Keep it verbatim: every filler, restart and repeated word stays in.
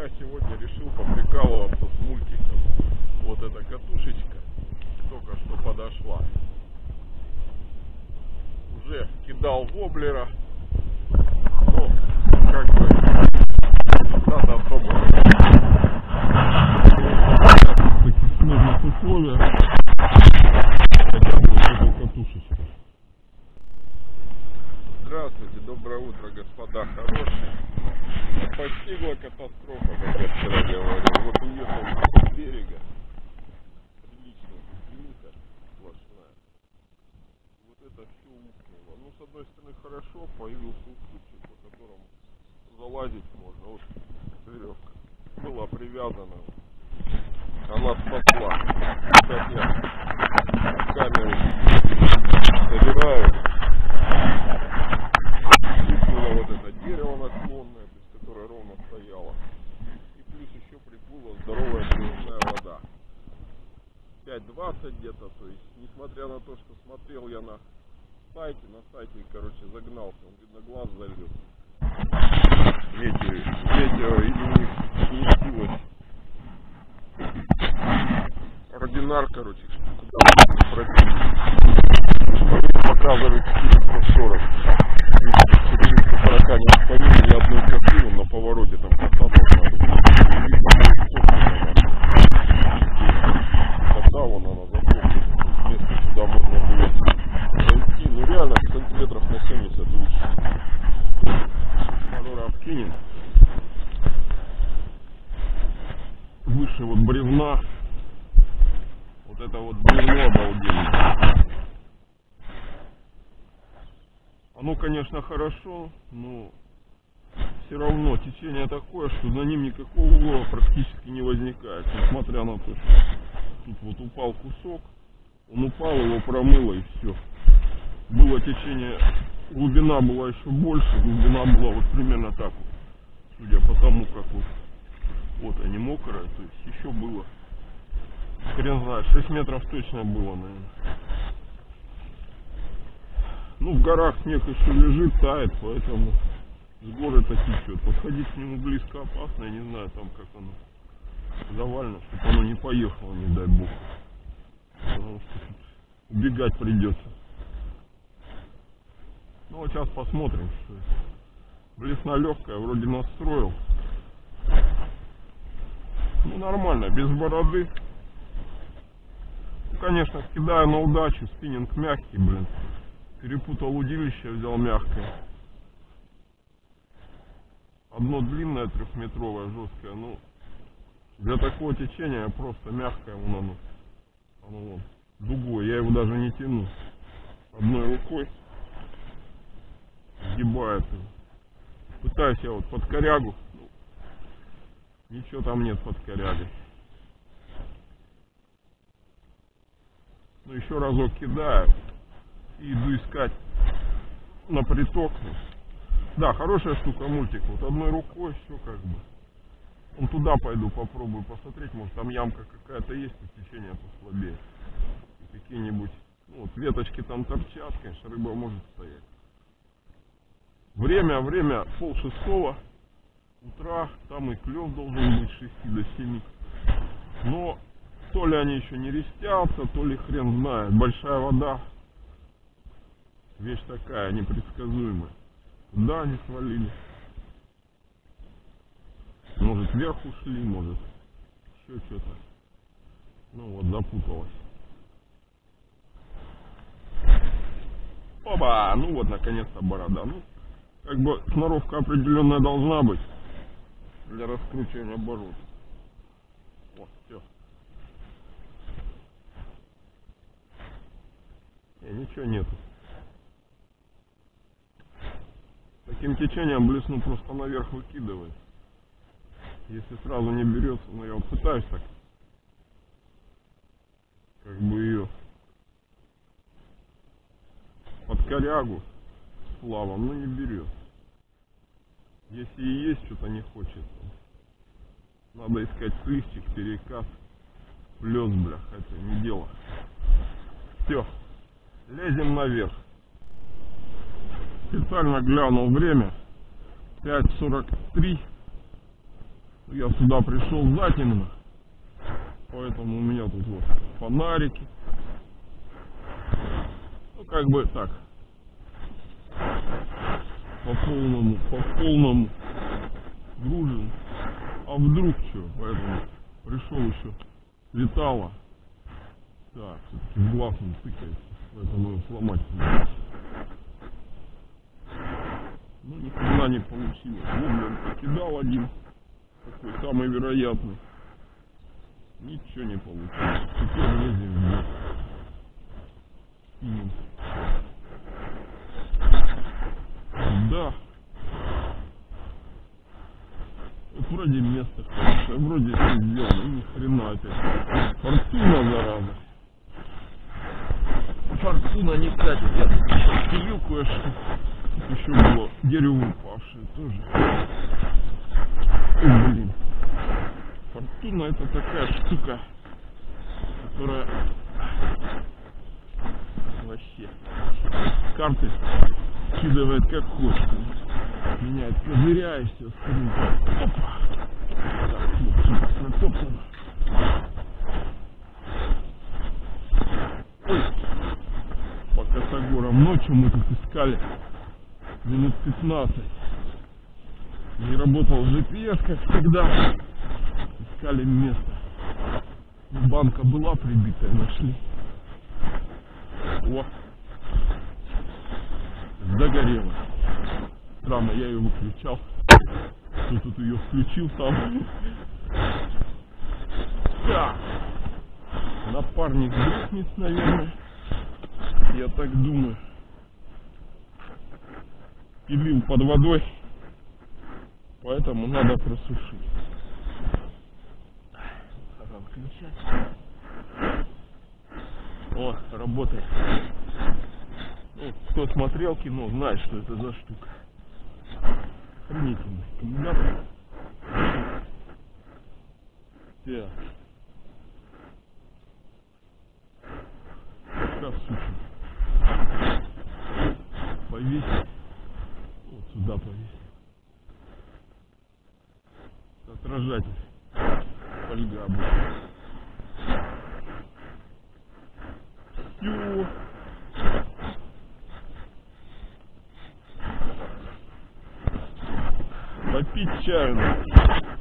я сегодня решил поприкалываться с мультиком. Вот эта катушечка только что подошла. Уже кидал воблера, но как бы результата особого. В таких сложных условиях хотя бы вот эту катушечку. Здравствуйте, доброе утро, господа хорошие. Постигла катастрофа, как я вчера говорил. Вот уехал с берега. Приличная кухнинка сплошная. Вот это все ухнуло. Ну, с одной стороны, хорошо, появился уступчик, по которому залазить можно. Вот веревка была привязана. Она спасла. Сейчас я камеру собираю. Приплыло вот это дерево наклонное, без которой ровно стояло. И плюс еще приплыла здоровая пресная вода. пять двадцать где-то, то есть, несмотря на то, что смотрел я на сайте, на сайте, короче, загнался, он, видно, глаз залез. Ветер, ветер или не сместилось. Ординар, короче, куда пробили. Показывает четыреста сорок. четыреста сорок не вспомнил ни одной картины, на повороте там касаться надо. Тогда вон она запомнит. Место, куда можно было зайти. Ну реально сантиметров на семьдесят лучше. Пару раз кинем. Выше вот бревна. Вот это вот бревно обалденно. Оно, конечно, хорошо, но все равно течение такое, что за ним никакого угла практически не возникает. Несмотря на то, что тут вот упал кусок, он упал, его промыло и все. Было течение, глубина была еще больше, глубина была вот примерно так вот, судя по тому, как вот, вот они мокрые, то есть еще было, хрен знает, шесть метров точно было, наверное. Ну, в горах снег еще лежит, тает, поэтому с горы это течет. Подходить к нему близко опасно, я не знаю там как оно завалено, чтобы оно не поехало, не дай бог. Потому что тут убегать придется. Ну, вот сейчас посмотрим, что это. Блесна легкая, вроде настроил. Ну, нормально, без бороды. Ну, конечно, кидаю на удачу, спиннинг мягкий, блин. Перепутал удилище, взял мягкое. Одно длинное, трехметровое, жесткое. Ну, для такого течения просто мягкое вон оно. Оно вон, дугой. Я его даже не тяну. Одной рукой сгибает. Пытаюсь я вот под корягу. Ничего там нет под корягой. Ну, еще разок кидаю. И иду искать на приток. Да, хорошая штука мультик. Вот одной рукой все как бы. Он туда пойду попробую посмотреть. Может там ямка какая-то есть, и течение послабее. И какие-нибудь, ну, вот веточки там торчат, конечно, рыба может стоять. Время, время пол шестого утра. Там и клев должен быть с шести до семи. Но то ли они еще не рестятся, то ли хрен знает. Большая вода. Вещь такая, непредсказуемая. Куда они свалили? Может вверх ушли, может еще что-то. Ну вот, запуталась. Опа! Ну вот, наконец-то борода. Ну, как бы сноровка определенная должна быть для раскручивания бород. Вот, все. И ничего нету. Таким течением блесну просто наверх выкидывает. Если сразу не берется, но я вот пытаюсь так, как бы ее под корягу с плавом, но не берет. Если и есть, что-то не хочет. Надо искать сыщик, перекат, плес, бля, это не дело. Все, лезем наверх. Специально глянул время. пять сорок три. Я сюда пришел затемно, поэтому у меня тут вот фонарики. Ну как бы так, по полному, по полному гружен. А вдруг что? Поэтому пришел еще светало. Так, все-таки в глаз он тыкается, поэтому его сломать надо. Ну, ни хрена не получилось. Вот он покидал один, такой самый вероятный. Ничего не получилось. Теперь лезем в бок. Кинем. Да. Вот вроде место хорошее, вроде все сделано, и ни хрена опять. Фортуна, зараза. Фортуна не катит. Я тут еще пилил кое-что. Тут еще было дерево упавшее тоже. Ой, блин. Фортуна — это такая штука, которая вообще карты скидывает как хочет. Меняет козыря и все остальное. Опа! Так, вот, натоптано. Ой! По косогорам ночью мы тут искали минут пятнадцать. Не работал джи пи эс, как всегда. Искали место. Банка была прибитая, нашли. О! Загорела. Странно, я ее выключал. Кто тут ее включил сам? Так. Напарник дрыхнет, наверное. Я так думаю. Пилил под водой. Поэтому надо просушить. Пора выключать. О, работает. Ну, кто смотрел кино, знает, что это за штука. Охренительный аккумулятор. Так. Сейчас сучим. Повесить. Вот сюда повесить. Отражатель. Фольга будет. Ё. Попить чаю.